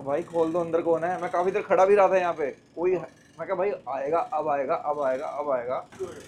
और भाई खोल दो, अंदर कौन है? मैं काफी देर खड़ा भी रहा था यहाँ पे, कोई मैं क्या भाई आएगा अब आएगा अब आएगा अब आएगा।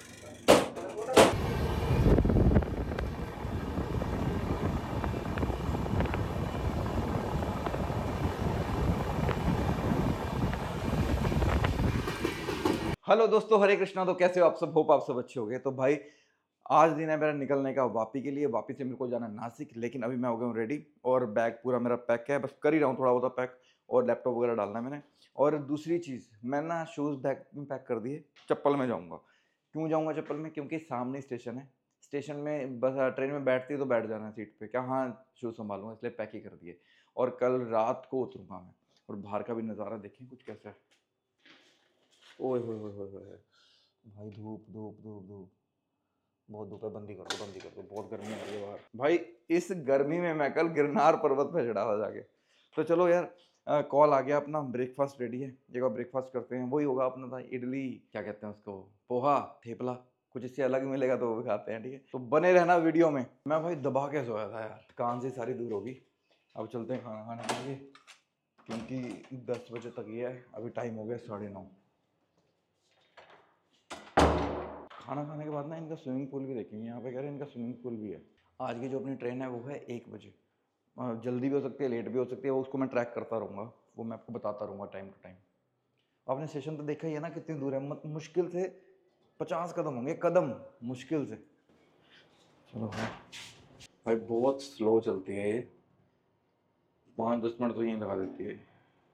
हेलो दोस्तों, हरे कृष्णा। तो कैसे हो आप सब? होप आप सब अच्छे हो गए। तो भाई आज दिन है मेरा निकलने का वापी के लिए। वापी से मेरे को जाना नासिक, लेकिन अभी मैं हो गया हूँ रेडी और बैग पूरा मेरा पैक है, बस कर ही रहा हूँ थोड़ा बहुत पैक, और लैपटॉप वगैरह डालना है मैंने। और दूसरी चीज़, मैं ना शूज़ बैग में पैक कर दिए, चप्पल में जाऊँगा। क्यों जाऊँगा चप्पल में? क्योंकि सामने स्टेशन है, स्टेशन में बस ट्रेन में बैठती है तो बैठ जाना है सीट पे, क्या हाँ शूज़ संभालूंगा, इसलिए पैक ही कर दिए। और कल रात को उतरूँगा मैं। और बाहर का भी नज़ारा देखें कुछ कैसा है। ओए होए होए होए होए। भाई धूप धूप धूप धूप, बहुत धूप है। बंदी कर दो बंदी कर दो, बहुत गर्मी आ रही है बाहर। भाई इस गर्मी में मैं कल गिरनार पर्वत पे चढ़ा था जाके। तो चलो यार, कॉल आ गया अपना, ब्रेकफास्ट रेडी है, एक बार ब्रेकफास्ट करते हैं। वही होगा अपना था इडली, क्या कहते हैं उसको, पोहा, थेपला। कुछ इससे अलग मिलेगा तो वो भी खाते हैं, ठीक है? तो बने रहना वीडियो में। मैं भाई दबा के सोया था यार, कान से सारी दूर होगी। अब चलते हैं खाना खाने के लिए, क्योंकि 10 बजे तक ही है, अभी टाइम हो गया 9:30। खाना खाने के बाद ना इनका स्विमिंग पूल भी देखेंगे। यहाँ पे कह रहे हैं इनका स्विमिंग पूल भी है। आज की जो अपनी ट्रेन है वो है 1 बजे। जल्दी भी हो सकती है, लेट भी हो सकती है, वो उसको मैं ट्रैक करता रहूँगा, वो मैं आपको बताता रहूँगा टाइम टू टाइम। आपने स्टेशन तो देखा ही है ना कितनी दूर है, मुश्किल से 50 कदम होंगे, कदम मुश्किल से। चलो भाई, भाई बहुत स्लो चलती है ये, 5-10 मिनट तो यहीं लगा देती है।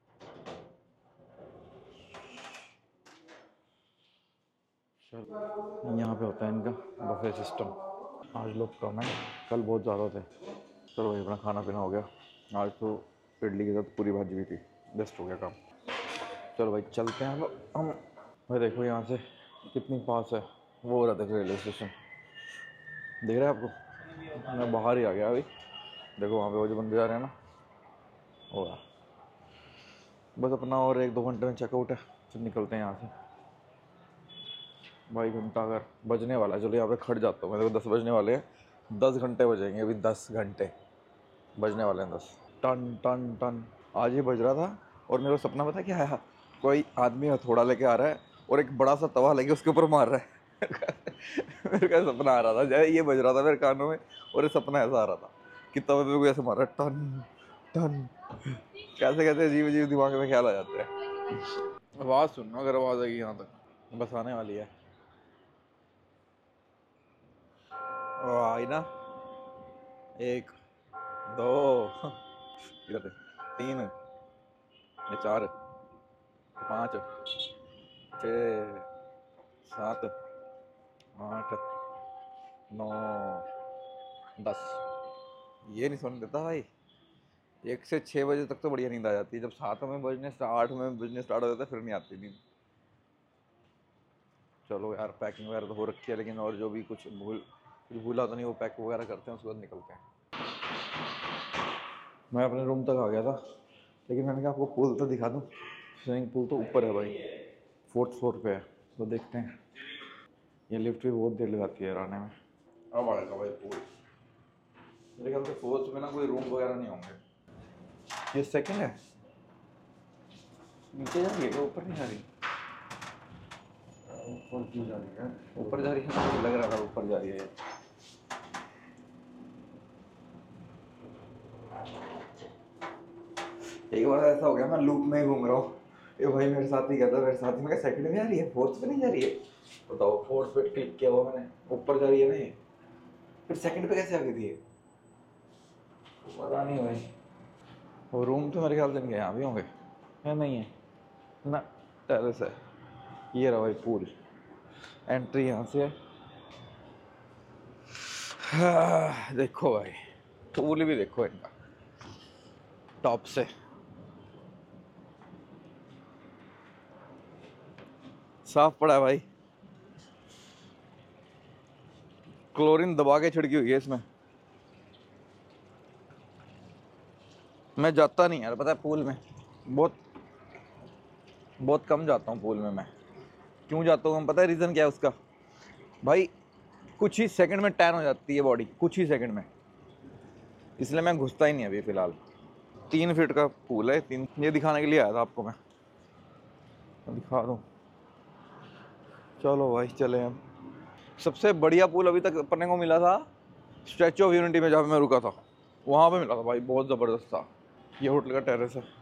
चलो, यहाँ पे होता है इनका बफे सिस्टम। आज लोग कम है, कल बहुत ज़्यादा थे। चलो भाई, अपना खाना पीना हो गया। आज तो इडली के साथ पूरी भाजी भी थी, बेस्ट हो गया काम। चलो भाई चलते हैं हम। भाई देखो यहाँ से कितनी पास है, वो हो रहा देखो रेलवे स्टेशन, दिख रहा है आपको? मैं बाहर ही आ गया अभी। देखो वहाँ पे वो जो बंदे जा रहे हैं ना, वो रहा। बस अपना और 1-2 घंटे में चेकआउट है, फिर निकलते हैं यहाँ से। भाई घंटा अगर बजने वाला है, चलो यहाँ पे खड़ जाता हूँ मैं। देखो 10 बजने वाले हैं, 10 घंटे बजेंगे अभी, 10 घंटे बजने वाले हैं 10। टन टन टन आज ही बज रहा था। और मेरे को सपना पता क्या आया? कोई आदमी हथौड़ा लेके आ रहा है और एक बड़ा सा तवा लेके उसके ऊपर मार रहा है। मेरे का सपना आ रहा था, जैसे ये बज रहा था मेरे कानों में, और ये सपना ऐसा आ रहा था कि तवे पे कोई ऐसे मार रहा है, टन टन। कैसे कैसे अजीब अजीब दिमाग में ख्याल आ जाते हैं। आवाज़ सुनना, अगर आवाज़ आएगी यहाँ तक, बस आने वाली है। आई ना, 1 2 इधर 3 4 5 6 7 8 9 10। ये नहीं सुन देता भाई, 1 से 6 बजे तक तो बढ़िया नींद आ जाती है। जब 7 में बजने 8 में बजने स्टार्ट हो जाता है, फिर नहीं आती नींद। चलो यार, पैकिंग वगैरह तो हो रखी है, लेकिन और जो भी कुछ भूला तो नहीं, वो पैक वगैरह करते हैं, उसके बाद निकलते हैं। मैं अपने रूम तक आ गया था, लेकिन मैंने कहा आपको पूल तो दिखा दूँ। स्विमिंग पूल तो ऊपर है भाई, 4th फ्लोर पे है, तो देखते हैं। ये लिफ्ट भी बहुत देर लगाती है आने में। अब आएगा भाई पूल। मेरे ख्याल से 4th में ना कोई रूम वगैरह नहीं होंगे। ये 2nd है, नीचे जा रही है, ऊपर नहीं जा रही? ऊपर क्यों जा रही है? ऊपर जा रही है, मुझे लग रहा था ऊपर जा रही है। एक बार ऐसा हो गया, मैं लूप में ही घूम रहा हूँ। ये भाई मेरे साथ ही गया था, मेरे साथ ही। मैं 2nd में जा रही है, 4th पे नहीं जा रही है? बताओ, 4th पे क्लिक किया हुआ मैंने, ऊपर जा रही है ना ये, फिर 2nd पे कैसे आ गई थी ये? पता नहीं भाई। वो रूम तो मेरे ख्याल से नहीं, यहाँ भी होंगे, है नहीं है ना, टेरेस है। ये रहा भाई पूल, एंट्री यहाँ से है। देखो भाई, पूल भी देखो इनका टॉप से, साफ पड़ा है भाई। क्लोरीन दबा के छिड़की हुई है इसमें। मैं जाता नहीं यार, पता है पूल में, बहुत बहुत कम जाता हूँ पूल में मैं। क्यों जाता हूँ पता है रीज़न क्या है उसका? भाई कुछ ही सेकंड में टैन हो जाती है बॉडी, कुछ ही सेकंड में, इसलिए मैं घुसता ही नहीं अभी फ़िलहाल। 3 फीट का पूल है, 3, ये दिखाने के लिए आया था आपको मैं, दिखा दूँ। चलो भाई चले हम। सबसे बढ़िया पूल अभी तक अपने को मिला था स्टैचू ऑफ यूनिटी में, जहाँ पे मैं रुका था, वहाँ पे मिला था भाई, बहुत ज़बरदस्त था। ये होटल का टेरेस है।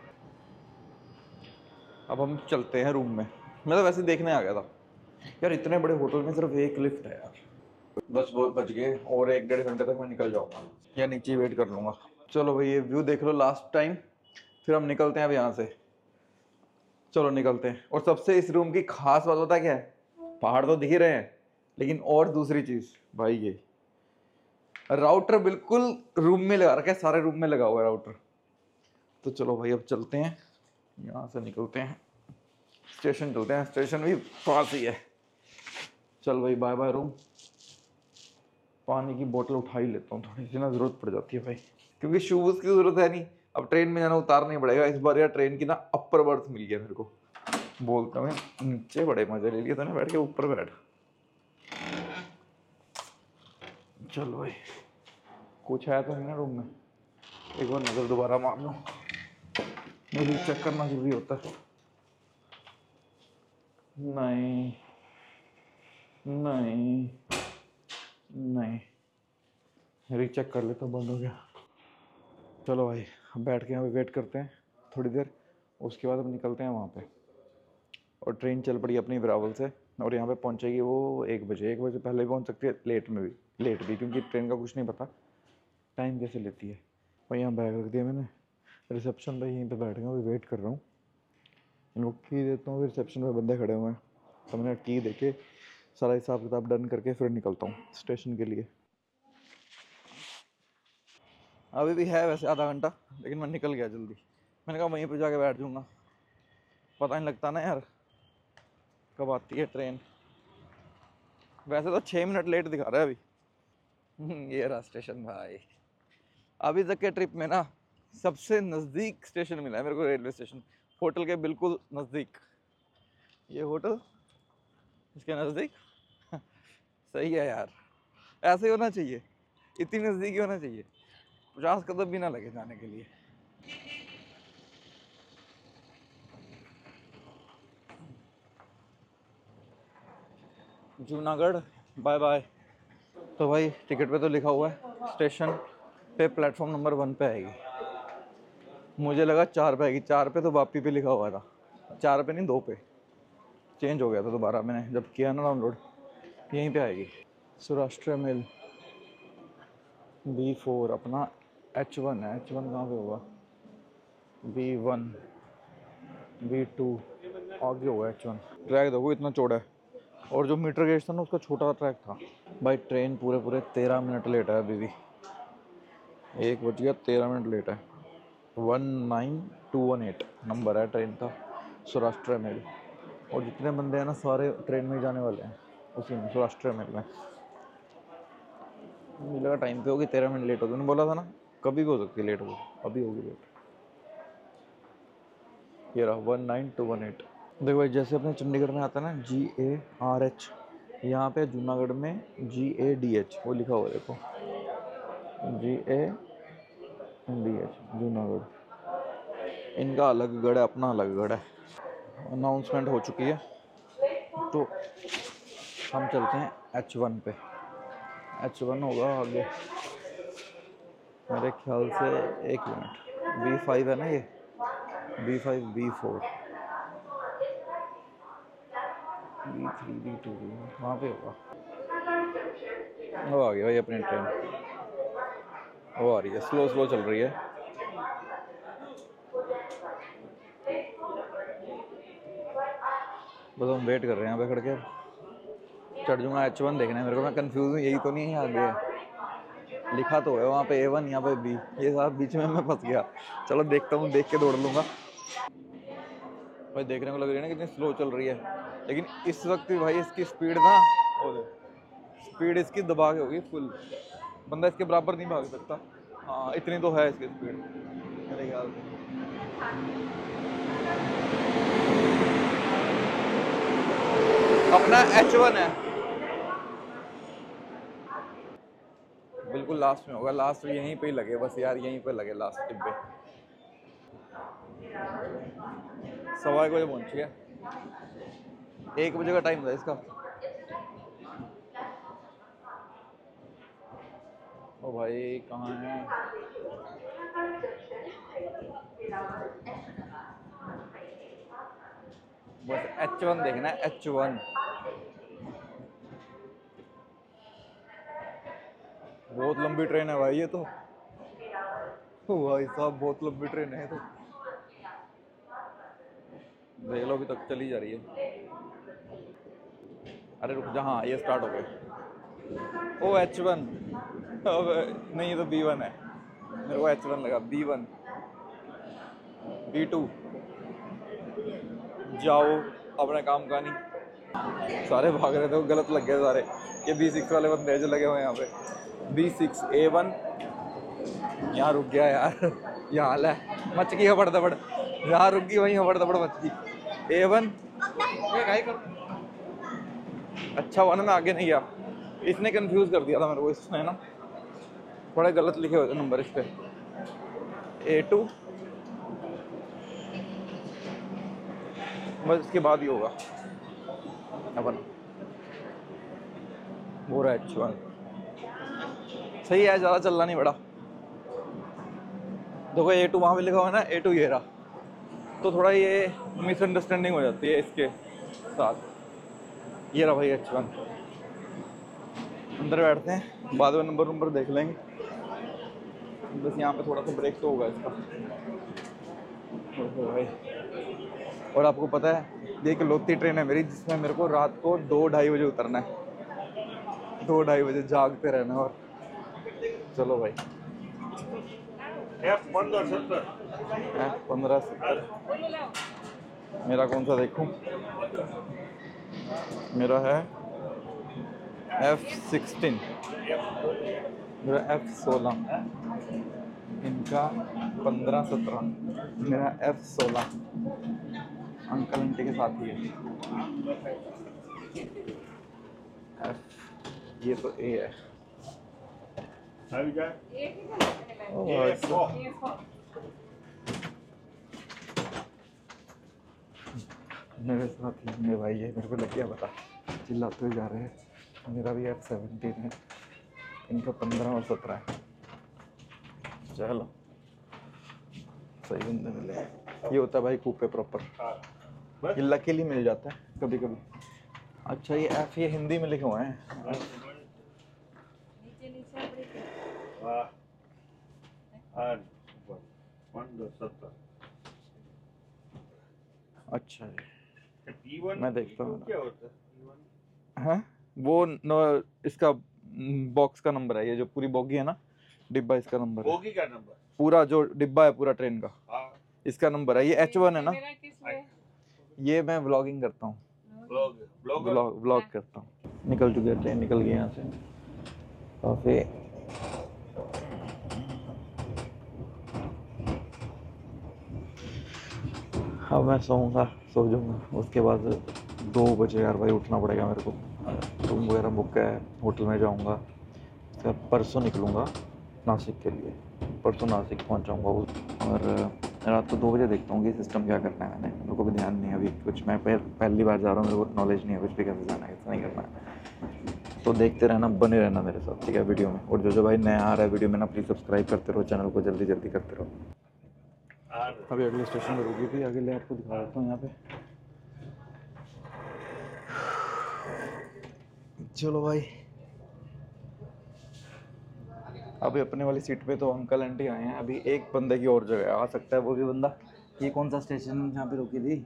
अब हम चलते हैं रूम में। मैं तो वैसे देखने आ गया था यार, इतने बड़े होटल में सिर्फ एक लिफ्ट है यार। बस बहुत बच गए, और 1-1.5 घंटे तक मैं निकल जाऊंगा, या नीचे वेट कर लूंगा। चलो भाई ये व्यू देख लो लास्ट टाइम, फिर हम निकलते हैं अब यहाँ से। चलो निकलते हैं। और सबसे इस रूम की खास बात होता है क्या है, पहाड़ तो दिख ही रहे हैं, लेकिन और दूसरी चीज भाई, ये राउटर बिल्कुल रूम में लगा रखा है, सारे रूम में लगा हुआ है राउटर। तो चलो भाई अब चलते हैं, यहाँ से निकलते हैं, स्टेशन चलते हैं, स्टेशन भी पास ही है। चल भाई बाय बाय रूम। पानी की बोतल उठा ही लेता हूँ, थोड़ी सी ना जरूरत पड़ जाती है भाई, क्योंकि शूज की जरूरत है नहीं। अब ट्रेन में जाना उतारना ही पड़ेगा इस बार यार, ट्रेन की ना अपर बर्थ मिल गया मेरे को। बोलता हूँ नीचे बड़े मजे ले लिए तो ना, बैठ के ऊपर बैठ। चलो भाई कुछ है तो नहीं ना रूम में, एक बार नजर दोबारा मार लो, मुझे चेक करना जरूरी होता है। नहीं नहीं नहीं, रीचेक कर लेता, बंद हो गया। चलो भाई बैठ के यहाँ पे वेट करते हैं थोड़ी देर, उसके बाद हम निकलते हैं वहाँ पे। और ट्रेन चल पड़ी अपनी वेरावल से, और यहाँ पे पहुँचेगी वो 1 बजे। 1 बजे पहले भी पहुँच सकती है, लेट भी, क्योंकि ट्रेन का कुछ नहीं पता टाइम कैसे लेती है। और यहाँ बैग रख दिया मैंने रिसेप्शन पे, यहीं पे बैठ गया, वेट कर रहा हूँ। इनको की देता हूँ, रिसेप्शन पे बंदे खड़े हुए हैं, तो मैंने की दे के सारा हिसाब किताब डन करके फिर निकलता हूँ स्टेशन के लिए। अभी भी है वैसे आधा घंटा, लेकिन मैं निकल गया जल्दी। मैंने कहा वहीं पे जाके बैठ जाऊँगा, पता नहीं लगता ना यार कब आती है ट्रेन। वैसे तो 6 मिनट लेट दिखा रहा है अभी। ये रहा स्टेशन भाई। अभी तक के ट्रिप में ना सबसे नज़दीक स्टेशन मिला है मेरे को, रेलवे स्टेशन, होटल के बिल्कुल नज़दीक। ये होटल इसके नज़दीक। सही है यार, ऐसे ही होना चाहिए, इतनी नज़दीक ही होना चाहिए, 50 कदम भी ना लगे जाने के लिए। Junagadh bye bye. तो भाई टिकट पे तो लिखा हुआ है स्टेशन पे प्लेटफॉर्म नंबर 1 पे आएगी, मुझे लगा 4 पे आएगी। 4 पे तो वापी पे लिखा हुआ था, 4 पे नहीं 2 पे चेंज हो गया था दोबारा, मैंने जब किया ना डाउनलोड। यहीं पे आएगी सौराष्ट्र मेल B4 अपना H1 है। H1 कहाँ पे होगा, B1 B2 आगे होगा H1। ट्रैक देखो इतना चौड़ा है, और जो मीटर गेज था ना उसका छोटा ट्रैक था। भाई ट्रेन पूरे पूरे 13 मिनट लेट है अभी भी, 1 बज गया 13 मिनट लेट है। 19218 नंबर है ट्रेन का, सौराष्ट्र मेल। और जितने बंदे हैं ना सारे ट्रेन में जाने वाले हैं उसी में, सौराष्ट्र मेल में। मुझे लगा टाइम पे होगी, 13 मिनट लेट हो गई, बोला था ना कभी भी हो सकती है लेट, हो अभी होगी लेट। ये रहा 19218। देखो भाई जैसे अपने चंडीगढ़ में आता है ना GARH, यहाँ पे जूनागढ़ में GADH वो लिखा हुआ है, देखो GADH जूनागढ़। इनका अलग गढ़ है, अपना अलग गढ़ है। अनाउंसमेंट हो चुकी है, तो हम चलते हैं H1 पे। H1 होगा आगे मेरे ख्याल से, 1 मिनट, B5 है ना ये, B5 B4 B3 B2 वहाँ पे होगा। वो आ गया भाई अपनी ट्रेन, वो आ रही है, स्लो स्लो चल रही है। बस हम वेट कर रहे हैं यहाँ पे खड़ के, चढ़ जाऊँगा। H1 देखना है मेरे को, मैं कंफ्यूज हूँ, यही तो नहीं है आगे लिखा तो है वहाँ पे A1, यहाँ पे B, ये साथ बीच में मैं फंस गया। चलो देखता हूँ, देख के दौड़ लूँगा। भाई देखने को लग रही है ना कितनी स्लो चल रही है, लेकिन इस वक्त भी भाई इसकी स्पीड ना, स्पीड इसकी दबा के होगी फुल, बंदा इसके बराबर नहीं भाग सकता। हाँ इतनी तो है इसकी स्पीड मेरे ख्याल से। अपना H1 है, बिल्कुल लास्ट में होगा, लास्ट यहीं पे ही लगे बस यार, यहीं पे लगे लास्ट डिब्बे। 1:15 बजे पहुंच गया। 1 बजे का टाइम था इसका। ओ भाई कहाँ है? बस H1 देखना है, H1। बहुत लंबी ट्रेन है भाई ये तो। ओ भाई साहब बहुत लंबी ट्रेन है तो। देख लो अभी तक चली जा रही है। अरे रुक जा, हाँ ये स्टार्ट हो गया। ओ H1। अब नहीं, ये तो B1 है। मेरे को H1 लगा। B1 B2 जाओ अपने काम का नहीं। सारे भाग रहे थे, वो गलत लग गए सारे। ये B6 वाले बंदे जो लगे हुए हैं यहाँ पे। B6 A1 यहाँ रुक गया यार। यहाँ हाल है, मच गई हबड़ दबड़। यहाँ रुक गई वहीं हबड़ दबड़ मच गई। A1 अच्छा हुआ ना मैं आगे नहीं गया। इसने कंफ्यूज कर दिया था मेरे को, इसने ना थोड़े गलत लिखे हुए थे नंबर इस पे। A2 बस इसके बाद ही होगा अपन। वो रहा H1 सही है, ज़्यादा चलना नहीं पड़ा। देखो A2 वहाँ पे लिखा हुआ है ना, A2 ये रहा। तो थोड़ा ये मिसअंडरस्टैंडिंग हो जाती है इसके साथ। ये रहा भाई H1। अंदर बैठते हैं, बाद में नंबर देख लेंगे। बस यहाँ पे थोड़ा सा ब्रेक तो होगा इसका। भाई और आपको पता है ये इकलौती ट्रेन है मेरी जिसमें मेरे को रात को 2-2:30 बजे उतरना है। 2-2:30 बजे जागते रहना। और चलो भाई F1570। मेरा कौन सा देखूं? मेरा है F16। मेरा F16। इनका 15-17। मेरा F16। अंकल आंटी के साथ ही है। F ये तो A है। मेरे साथ ही मेरे भाई है, मेरे को लग गया पता। चिल्लाते हुए जा रहे हैं। मेरा भी F17 है, इनका 15 और 17 है। चलो सही बंदे मिले। ये होता है भाई कूपे प्रॉपर। ये लकीली मिल जाता है कभी कभी। अच्छा ये F ये हिंदी में लिखे हुए हैं। अच्छा मैं देखता हूँ। हाँ वो इसका बॉक्स का नंबर है। ये जो पूरी बोगी है ना, डिब्बा, इसका नंबर है। बोगी का नंबर पूरा जो डिब्बा है पूरा ट्रेन का, इसका नंबर है। ये H1 है ना। ये मैं व्लॉगिंग करता हूँ, व्लॉग करता हूँ। निकल चुके ट्रेन, निकल गए यहाँ से काफी। अब मैं सोऊंगा, सो जाऊंगा। उसके बाद 2 बजे यार भाई उठना पड़ेगा मेरे को। रूम वगैरह बुक है, होटल में जाऊंगा। उसके परसों निकलूंगा नासिक के लिए। परसों नासिक पहुंच जाऊंगा। और रात को 2 बजे देखता हूँ कि सिस्टम क्या करना है। मेरे को भी ध्यान नहीं है अभी कुछ। मैं पहली बार जा रहा हूँ, मेरे को नॉलेज नहीं है कुछ भी, कैसे जाना है कैसे नहीं करना है। तो देखते रहना, बने रहना मेरे साथ, ठीक है, वीडियो में। और जो भाई नया आ रहा है वीडियो में ना, प्लीज़ सब्सक्राइब करते रहो चैनल को, जल्दी जल्दी करते रहो। अभी अगले स्टेशन पर रुकी थी, अगले आपको दिखा देता हूँ यहाँ पे। चलो भाई अभी अपने वाली सीट पे तो अंकल आंटी आए हैं। अभी एक बंदे की और जगह आ सकता है, वो भी बंदा। ये कौन सा स्टेशन जहाँ पे रुकी थी?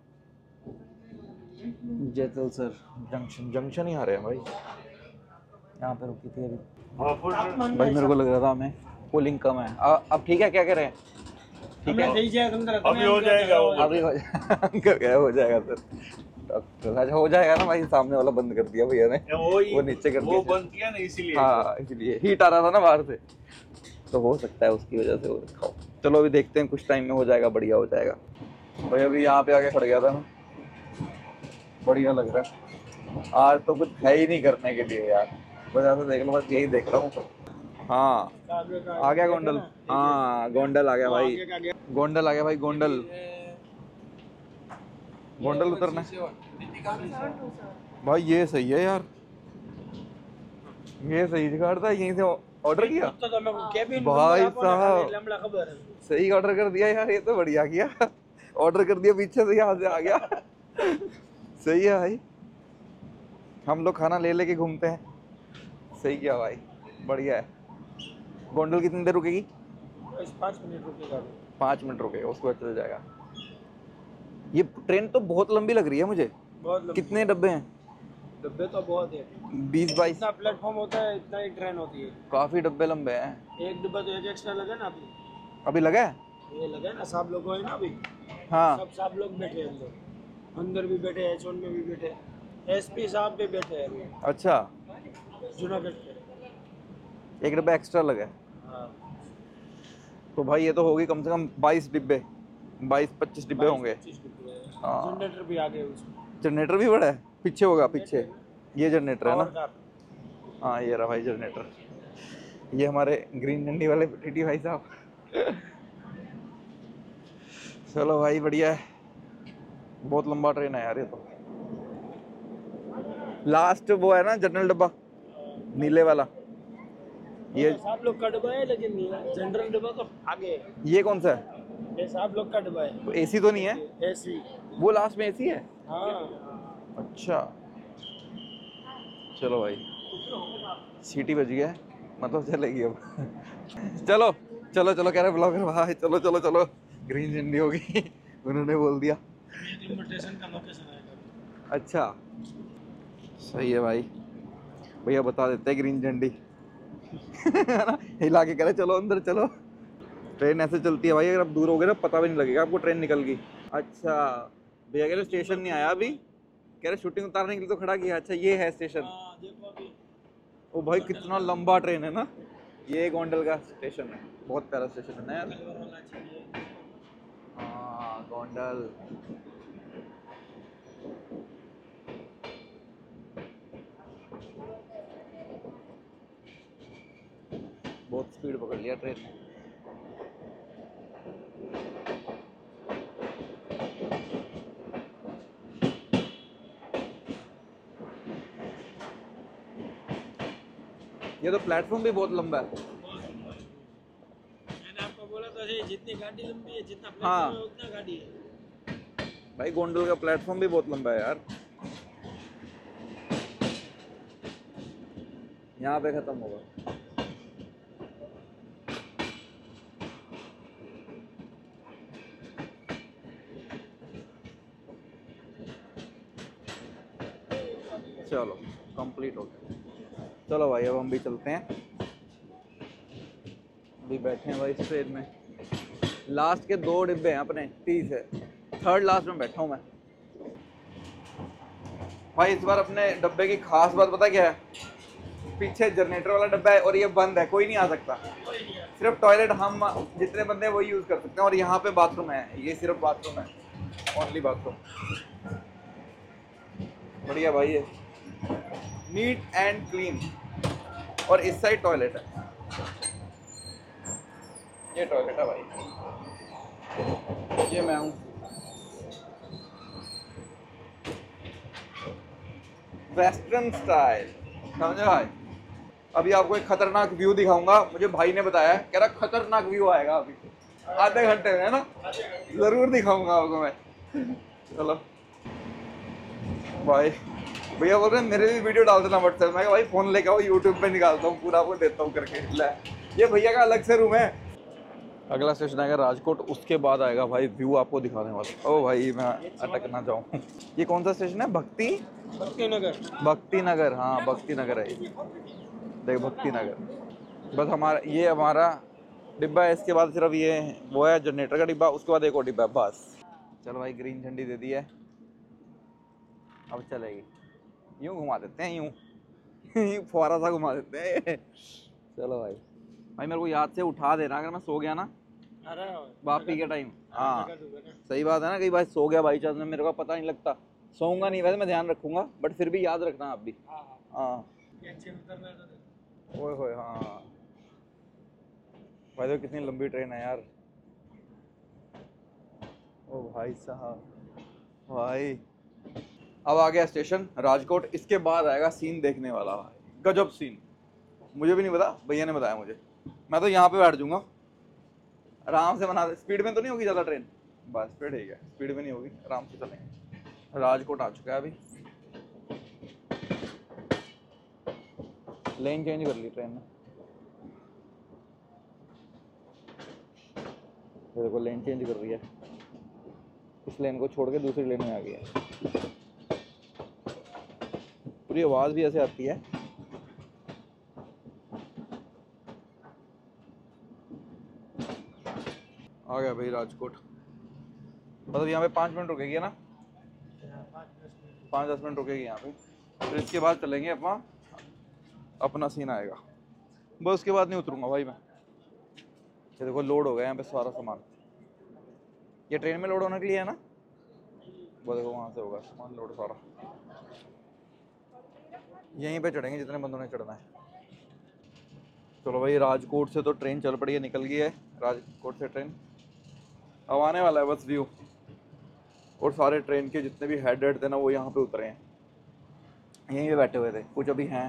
जैसलसर जंक्शन ही आ रहे हैं भाई। यहाँ पे रुकी थी अभी। भाई मेरे को लग रहा था हमें पुलिंग कम है। अब ठीक है, क्या कह रहे हैं? ठीक है अभी हो जाएगा। अभी हो जाएगा सर। अच्छा हो जाएगा ना भाई। सामने वाला बंद कर दिया भैया ने, वो नीचे कर दिया। वो बंद किया ना इसीलिए। हाँ इसलिए हीट आ रहा था ना बाहर से, तो हो सकता है उसकी वजह से वो रखा हो। चलो अभी देखते हैं, कुछ टाइम में हो जाएगा, बढ़िया हो जाएगा। भाई अभी यहाँ पे आके खड़ गया था मैं, बढ़िया लग रहा है। आज तो कुछ है ही नहीं करने के लिए यार, बस ऐसा देख लो, बस यही देख रहा हूँ। हाँ आ गया गोंडल। हाँ गोंडल आ गया भाई, गोंडल आ गया भाई, गोंडल। गोंडल उतरना है भाई, ये सही है यार, ये सही दिखाता है, यहीं से ऑर्डर किया भाई साहब, सही ऑर्डर कर दिया यार, ये तो बढ़िया किया, ऑर्डर कर दिया पीछे से, यहाँ से आ गया। सही है भाई, हम लोग खाना ले लेके घूमते हैं, सही किया भाई, बढ़िया है। गोंडल कितनी देर रुकेगी? 5 मिनट रुकेगा। 5 मिनट रुकेगा, उसके बाद चल जाएगा। ये ट्रेन तो बहुत लंबी लग रही है मुझे, बहुत कितने डब्बे हैं? डब्बे तो बहुत है, 20-22 इतना प्लेटफॉर्म होता है, इतना ही ट्रेन होती है। काफी डब्बे लंबे हैं। एक डब्बा तो एक एक्स्ट्रा लगा ना अभी। अभी लगा है? ये लगा है ना, सब लोग है ना अभी। हाँ सब लोग बैठे हैं अंदर भी बैठे हैं, H1 में भी बैठे हैं, SP साहब भी बैठे हैं अभी। अच्छा, जूनागढ़ के। एक डब्बा एक्स्ट्रा लगा है। हाँ। तो भाई ये तो होगी कम से कम 22 डिब्बे, 22-25 डिब्बे होंगे। 25 डिब्बे हैं। हाँ। जनरेटर भी आ गए उसमें। जनरेटर भी बड़ा है, पीछे होगा, पीछे ये जनरेटर है पावर ना? कार। हाँ ये रहा भाई जनरेटर, ये हमारे ग्रीन झंडी वाले टीटी भाई साहब। चलो भाई बढ़िया है, बहुत लंबा ट्रेन है यार ये तो। लास्ट वो है ना जनरल डब्बा, नीले वाला, ये सब लोग का डब्बा है, लेकिन जनरल डब्बा तो आगे है। ये कौन सा है? ये सब लोग का डब्बा है। तो एसी तो नहीं है? AC। वो लास्ट में एसी है? हाँ। अच्छा चलो भाई, सीटी बज गया है, मतलब चलेगी अब। चलो चलो चलो, कह रहे ब्लॉगर भाई, चलो चलो चलो, ग्रीन झंडी होगी। उन्होंने बोल दिया। इनविटेशन का लोकेशन आएगा। अच्छा सही है भाई, भैया बता देते हैं ग्रीन झंडी। है ना, हिला के कह रहे चलो अंदर चलो। ट्रेन ऐसे चलती है भाई, अगर आप दूर हो गए ना पता भी नहीं लगेगा आपको, ट्रेन निकल गई। अच्छा भैया कह रहे स्टेशन नहीं आया अभी, कह रहे शूटिंग उतारने के लिए तो खड़ा किया। अच्छा ये है स्टेशन। हाँ, देखो अभी। ओ भाई कितना लंबा ट्रेन है ना, ये गोंडल का स्टेशन है, बहुत प्यारा स्टेशन है ना यार। हाँ गोंडल, बहुत स्पीड पकड़ लिया ट्रेन ने। ये तो प्लेटफॉर्म भी बहुत लंबा है। मैंने आपको बोला था जितनी गाड़ी लंबी है, जितना हाँ। प्लेटफॉर्म है उतना गाड़ी है। भाई गोंडल का प्लेटफॉर्म भी बहुत लंबा है यार, यहाँ पे खत्म होगा। चलो कंप्लीट हो गया। चलो भाई अब हम भी चलते हैं, अभी बैठे हैं भाई इस ट्रेन में। लास्ट के 2 डिब्बे हैं अपने, 30 है, थर्ड लास्ट में बैठा हूँ मैं। भाई इस बार अपने डब्बे की खास बात पता क्या है? पीछे जनरेटर वाला डब्बा है और ये बंद है, कोई नहीं आ सकता। सिर्फ टॉयलेट हम जितने बंदे हैं वही यूज़ कर सकते हैं, और यहाँ पे बाथरूम है, ये सिर्फ बाथरूम है, ओनली बाथरूम। बढ़िया भाई, ये नीट एंड क्लीन, और इस साइड टॉयलेट है, ये टॉयलेट है भाई, ये मैं हूँ। वेस्टर्न स्टाइल, समझे भाई? अभी आपको एक खतरनाक व्यू दिखाऊंगा, मुझे भाई ने बताया, कह रहा खतरनाक व्यू आएगा अभी आधे घंटे में, है ना? जरूर दिखाऊंगा आपको मैं। चलो भाई, भैया बोल रहे हैं मेरे भी वीडियो डाल देना व्हाट्सएप में, भाई फोन लेके आओ, यूट्यूब पे निकालता हूँ पूरा, आपको देता हूँ करके। ले, ये भैया का अलग से रूम है। अगला स्टेशन आएगा राजकोट, उसके बाद आएगा भाई व्यू आपको दिखाने वाला। ओ भाई मैं अटक ना जाऊँ। ये कौन सा स्टेशन है? भक्ति नगर। भक्ति नगर, हाँ भक्ति नगर है, देख भक्ति नगर। बस हमारा ये हमारा डिब्बा है, इसके बाद सिर्फ ये वो है जनरेटर का डिब्बा, उसके बाद एक और डिब्बा, बस। चलो भाई ग्रीन झंडी दे दी है, अब चलेगी। यूं घुमा देते हैं, यूं फुहारा सा घुमा देते हैं। चलो भाई, भाई मेरे को याद से उठा देना अगर मैं सो गया ना वापी के टाइम। हाँ सही बात है ना, कई बार सो गया बाई चांस में, मेरे को पता नहीं लगता, सोऊंगा नहीं, वैसे मैं ध्यान रखूंगा, बट फिर भी याद रखना आप भी। हाँ ओए होए, हाँ भाई तो कितनी लंबी ट्रेन है यार। ओ भाई साहब, भाई अब आ गया स्टेशन राजकोट। इसके बाद आएगा सीन देखने वाला भाई, गजब सीन। मुझे भी नहीं पता, भैया ने बताया मुझे। मैं तो यहाँ पे बैठ जाऊंगा आराम से। बना स्पीड में तो नहीं होगी ज़्यादा ट्रेन? बस फिर ठीक है, स्पीड में नहीं होगी, आराम से चलेंगे। राजकोट आ चुका है अभी, लेन चेंज कर ली ट्रेन ने। ये देखो लेन चेंज कर रही है, इस लेन को छोड़ के दूसरी लेन में आ गया है। पूरी आवाज़ भी ऐसे आती है। आ गया भाई राजकोट। मतलब यहाँ पे 5 मिनट रुकेगी ना? 5-10 मिनट रुकेगी यहाँ पे। फिर इसके बाद चलेंगे अपना सीन आएगा। बस उसके बाद नहीं उतरूंगा भाई मैं। ये देखो लोड हो गया यहाँ पे सारा सामान। ये ट्रेन में लोड होने के लिए है ना? वो देखो वहाँ से होगा सामान लोड सारा। यहीं पे चढ़ेंगे जितने बंदों ने चढ़ना है। चलो भाई, राजकोट से तो ट्रेन चल पड़ी है, निकल गई है राजकोट से ट्रेन। अब आने वाला है बस व्यू। और सारे ट्रेन के जितने भी हेड थे ना वो यहाँ पे उतरे हैं, यहीं पे बैठे हुए थे। कुछ अभी हैं,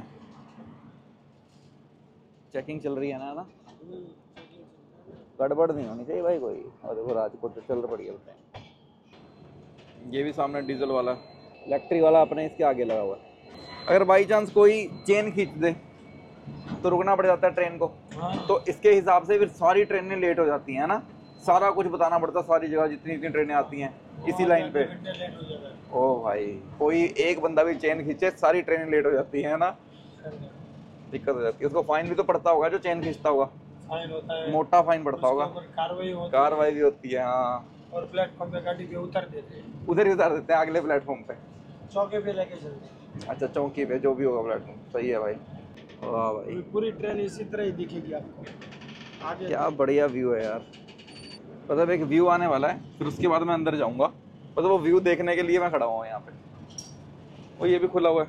चेकिंग चल रही है ना। गड़बड़ नहीं होनी चाहिए भाई कोई। और देखो राजकोट से चल पड़ी है ट्रेन। ये भी सामने डीजल वाला, इलेक्ट्रिक वाला अपने इसके आगे लगा हुआ है। अगर बाई चांस कोई चेन खींच दे तो रुकना पड़ जाता है ट्रेन को। तो इसके हिसाब से फिर सारी ट्रेनें लेट हो जाती हैं ना। सारा कुछ बताना पड़ता है, सारी जगह जितनी जितनी ट्रेनें आती हैं इसी लाइन पे। ओ भाई, कोई एक बंदा भी चेन खींचे सारी ट्रेनें लेट हो जाती हैं ना, दिक्कत हो जाती है। उसको फाइन भी तो पड़ता होगा जो चेन खींचता होगा। फाइन होता है, मोटा फाइन पड़ता होगा, कार्रवाई भी होती है। हाँ, और प्लेटफॉर्म पे गाड़ी के उतर देते हैं, उधर ही उतार देते हैं अगले प्लेटफॉर्म पे। चौके पे लेके चलते हैं। अच्छा, चौकी पे जो भी होगा प्लेटफॉर्म। सही है भाई, वाह भाई, पूरी ट्रेन इसी तरह ही दिखेगी आपको आगे। क्या बढ़िया व्यू है यार। मतलब एक व्यू आने वाला है, फिर उसके बाद मैं अंदर जाऊंगा। मतलब वो व्यू देखने के लिए मैं खड़ा हुआ यहाँ पे। वो ये भी खुला हुआ है,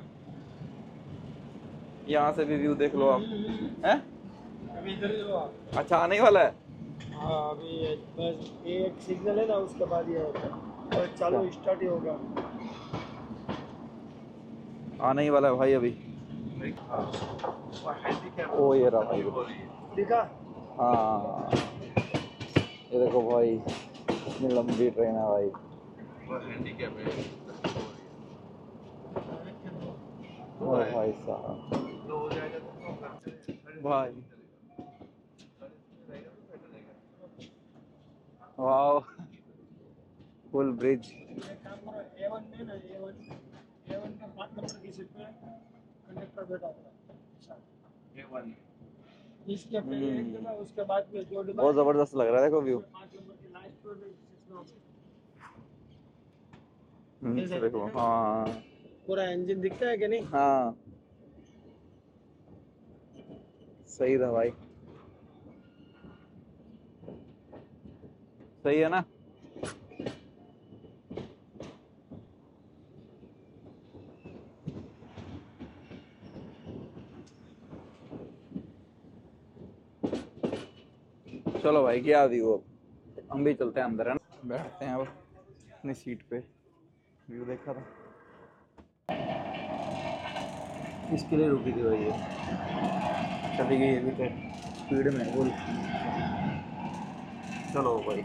यहाँ से भी व्यू देख लो आप। हैं? अभी इधर ही हो आप। अच्छा, आने ही वाला है। हाँ, अभी बस एक सिग्नल है ना, उसके बाद ये और चालू स्टार्ट ही होगा। आने ही वाला है भाई अभी। ओ ये रहा भाई, दिखा? हाँ ये देखो भाई, इतनी लंबी ट्रेन है भाई। ओ भाई साहब, भाई वाह, फुल ब्रिज। A1 में ना, A1 में 5 नंबर की सीट पे कंडक्टर बैठा था। A1 इसके पहले एक डिब्बा, उसके बाद में जो डिब्बा बहुत जबरदस्त लग रहा है, देखो व्यू। 5 नंबर की लास्ट में देखो हाँ, पूरा इंजन दिखता है कि नहीं? हाँ सही था भाई, सही है ना। चलो भाई, क्या व्यू। अब हम भी चलते हैं अंदर, है ना, बैठते हैं अब अपनी सीट पे। व्यू देखा था, इसके लिए रुकी थी भाई ये। चली गई अभी तो स्पीड में बोल। चलो भाई,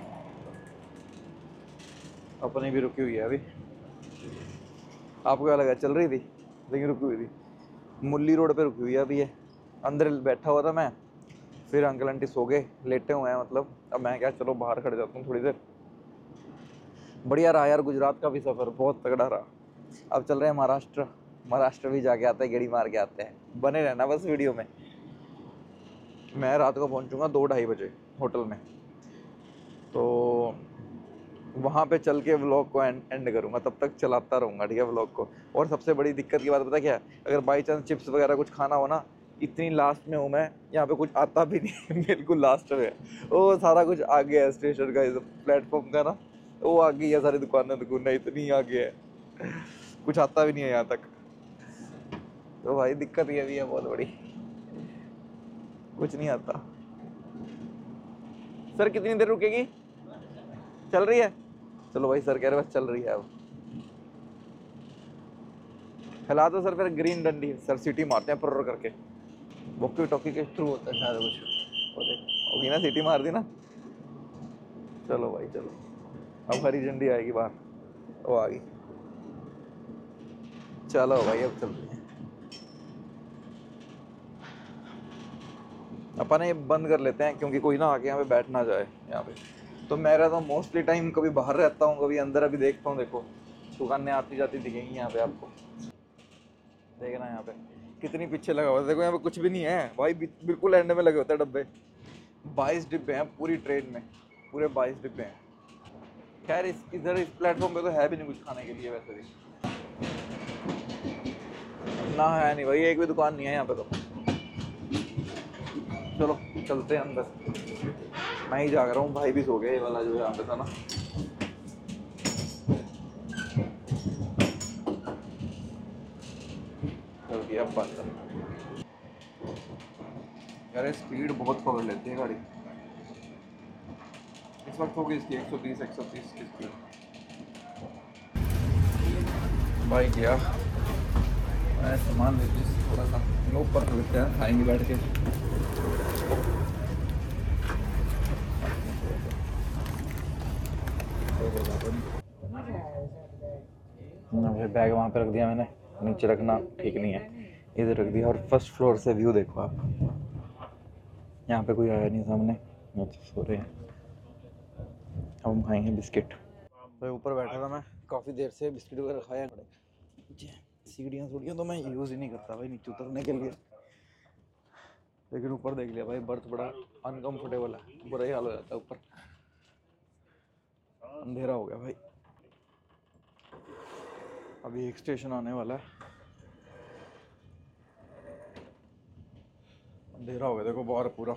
अपनी भी रुकी हुई है अभी। आपको क्या लगा चल रही थी? लेकिन रुकी हुई थी, मुल्ली रोड पे रुकी हुई है अभी ये। अंदर बैठा हुआ था मैं, फिर अंकल आंटी सो गए, लेटे हुए हैं मतलब। अब मैं क्या, चलो बाहर खड़े जाता हूँ थोड़ी देर। बढ़िया रहा यार, गुजरात का भी सफ़र बहुत तगड़ा रहा। अब चल रहे हैं महाराष्ट्र। महाराष्ट्र भी जाके आते हैं, गेड़ी मार के आते हैं। बने रहना बस वीडियो में। मैं रात को पहुंचूंगा 2-2:30 बजे होटल में, तो वहाँ पे चल के व्लॉग को एंड करूँगा। तब तक चलाता रहूँगा, ठीक है, व्लॉग को। और सबसे बड़ी दिक्कत की बात पता क्या है? अगर बाई चांस चिप्स वगैरह कुछ खाना हो ना, इतनी लास्ट में हूँ मैं, यहाँ पे कुछ आता भी नहीं बिल्कुल लास्ट में। वो सारा कुछ आगे है स्टेशन का, प्लेटफॉर्म का ना, वो आगे है सारी दुकानें इतनी आगे है, कुछ आता भी नहीं है यहाँ तक। तो भाई दिक्कत ये भी है बहुत बड़ी, कुछ नहीं आता। सर कितनी देर रुकेगी? चल रही है? चलो भाई, सर कह रहे बस चल रही है अब। खिला दो सर, फिर ग्रीन डंडी सर सीटी मारते हैं पुर्र करके। वॉकी टॉकी के थ्रू होता है शायद कुछ। वो देख होगी ना, सीटी मार दी ना। चलो भाई चलो, अब हरी झंडी आएगी बाहर। वो आ गई। चलो भाई अब चलते हैं। अपन ये बंद कर लेते हैं क्योंकि कोई ना आके यहाँ पे बैठ ना जाए यहाँ पे। तो मेरा तो मोस्टली टाइम कभी बाहर रहता हूँ, कभी अंदर। अभी देखता हूँ, देखो दुकानें आती जाती दिखेंगी यहाँ पे आपको। देखना यहाँ पे कितनी पीछे लगा हुआ है। देखो यहाँ पे कुछ भी नहीं है भाई, बिल्कुल एंड में लगे होते हैं डब्बे। 22 डिब्बे हैं पूरी ट्रेन में, पूरे 22 डिब्बे हैं। खैर इधर इस प्लेटफॉर्म पे तो है भी नहीं कुछ खाने के लिए वैसे भी ना, है नहीं भाई, एक भी दुकान नहीं है यहाँ पे तो। चलो चलते हैं अंदर। मैं ही जाग रहा हूँ, भाई भी सो गया ये वाला जो यहाँ पे था ना। चल गया अब बंद। यार स्पीड बहुत पकड़ लेती है गाड़ी। इस वक्त होगी इसकी 120 130 की स्पीड। भाई क्या मैं सामान लेते थोड़ा सा ऊपर लेते हैं, खाएंगे बैठ के। बैग वहाँ पे रख दिया मैंने, नीचे रखना ठीक नहीं है, इधर रख दिया। और फर्स्ट फ्लोर से व्यू देखो आप, यहाँ पे कोई आया नहीं सामने, नीचे सो रहे हैं। अब हम खाएंगे बिस्किट। तो ऊपर बैठा था मैं काफ़ी देर से, बिस्किट वगैरह खाया। सीढ़ियाँ तो मैं यूज़ ही नहीं करता भाई नीचे उतरने के लिए, लेकिन ऊपर देख लिया भाई बर्थ बड़ा अनकंफर्टेबल है, बुरा ही हाल हो जाता है ऊपर। अंधेरा हो गया भाई, अभी एक स्टेशन आने वाला है। अंधेरा हो गया देखो बाहर पूरा।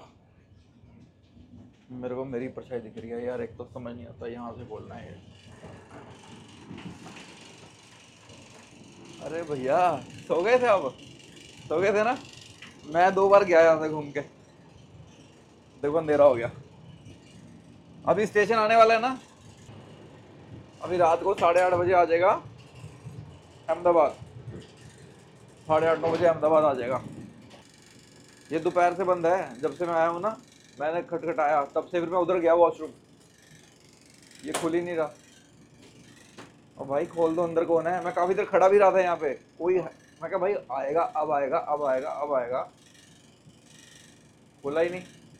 मेरे को मेरी परछाई दिख रही है यार, एक तो समझ नहीं आता यहाँ से बोलना है। अरे भैया सो गए थे आप? सो गए थे ना? मैं 2 बार गया यहाँ से घूम के। देखो अंधेरा हो गया। अभी स्टेशन आने वाला है ना, अभी रात को 8:30 बजे आ जाएगा अहमदाबाद। 8:30 9 बजे अहमदाबाद आ जाएगा। ये दोपहर से बंद है, जब से मैं आया हूँ ना, मैंने खटखटाया तब से, फिर मैं उधर गया वॉशरूम, ये खुल ही नहीं रहा। और भाई खोल दो, अंदर कौन है? मैं काफी देर खड़ा भी रहा था यहाँ पे, कोई है। मैं कहा भाई आएगा अब आएगा अब आएगा अब आएगा, खुला ही नहीं।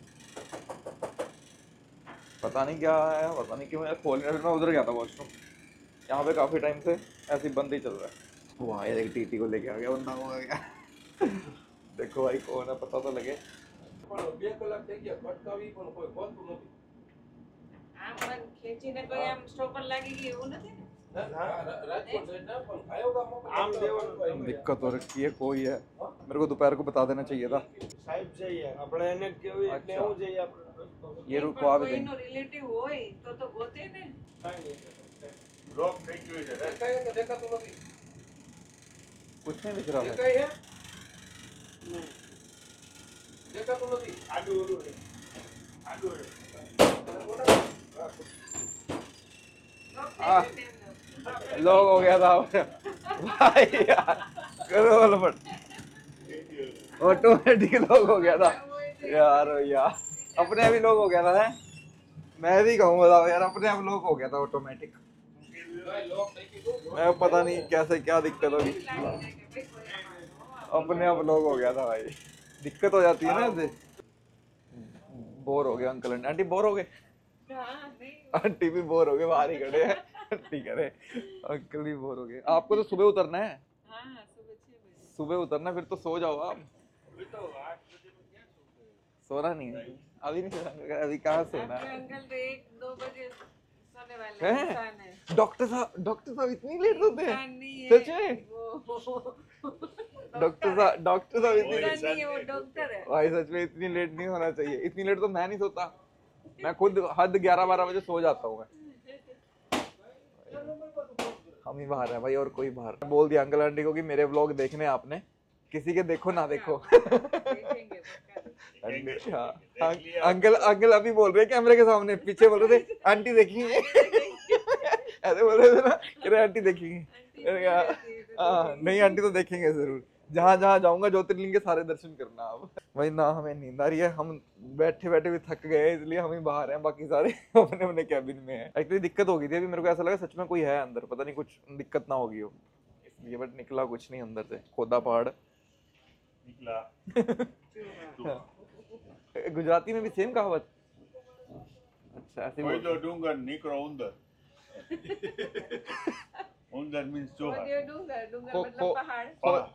पता नहीं क्या है, पता नहीं क्यों मैं खोल नहीं रहा। फिर मैं उधर गया था वॉशरूम। यहाँ पे काफी टाइम से ऐसे ही बंद ही चल रहा है। वो आया एक टीटी को लेके आ गया, बंदा हो गया। देखो भाई कौन है, पता तो लगे। दिक्कत हो रखी है, कोई है। मेरे को दोपहर को बता देना चाहिए था। ये रुको आप रिलेटिव होय तो गोते ने कुछ नहीं दिख रहा है। लोग हो गया था भाई यार, करो फट, ऑटोमेटिक लोग हो गया था यार। यार अपने आप ही लोग हो गया था है, मैं भी कहूँगा यार अपने आप लोग हो गया था ऑटोमेटिक। मैं पता नहीं कैसे क्या दिक्कत होगी, अपने आप लोग हो गया था भाई। दिक्कत हो जाती है ना ऐसे। बोर हो गया अंकल आंटी, बोर हो गए? आंटी भी बोर हो गए, बाहर ही खड़े हैं। आंटी कह रहे अंकल भी बोर हो गए। आपको तो सुबह उतरना है। सुबह उतरना, फिर तो सो जाओ आप। सोना नहीं है अभी, नहीं सोना अभी, कहाँ सोना है? डॉक्टर साहब इतनी लेट सोते हैं सच में? डॉक्टर साहब इतनी भाई सच में इतनी लेट नहीं होना चाहिए। इतनी लेट तो मैं नहीं सोता, मैं खुद हद 11-12 बजे सो जाता हूँ मैं। हम ही बाहर है भाई, और कोई बाहर। बोल दिया अंकल आंटी को कि मेरे व्लॉग देखने आपने, किसी के देखो ना देखो। अंकल अभी बोल रहे कैमरे के सामने, पीछे बोल रहे थे आंटी देखेंगे। ऐसे बोल रहे थे ना, कह रहे आंटी देखेंगे। नहीं आंटी तो देखेंगे जरूर। जहाँ जहाँ जाऊंगा ज्योतिर्लिंग के सारे दर्शन करना आप। वही ना, हमें नींद आ रही है, हम बैठे बैठे भी थक गए इसलिए हम ही बाहर हैं, बाकी सारे अपने अपने कैबिन में हैं। एक्चुअली दिक्कत हो गई थी अभी, मेरे को ऐसा लगा सच में कोई है अंदर, पता नहीं कुछ दिक्कत ना होगी हो इसलिए, बट निकला कुछ नहीं अंदर से, खोदा पहाड़ निकला। गुजराती में भी सेम कहावत। अच्छा ऐसे कोई बोलते तो हैं। डूंगर निकलो उंदर। उंदर मीन्स चूहा। डूंगर डूंगर खो मतलब खो पहाड़।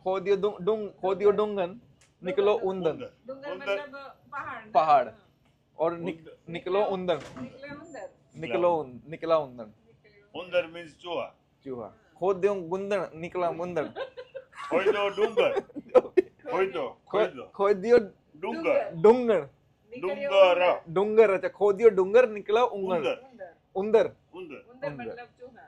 खोदियो डुंगन निकलो उंदन। डूंगर उंदर। मतलब पहाड़ ना? पहाड़ हाँ। और निकलो उंदन, निकले उंदर। निकला उंदन उंदर मीन्स चूहा। चूहा। खोदियो गुंदन निकला मुंदन। कोई तो डूंगर। कोई तो खोदियो डूंगर। डुंगन डूंगर। डुंगर। अच्छा खोदियो डुंगर निकला उंगन उंदर। उंदर उंदर। उंदर मतलब चूहा।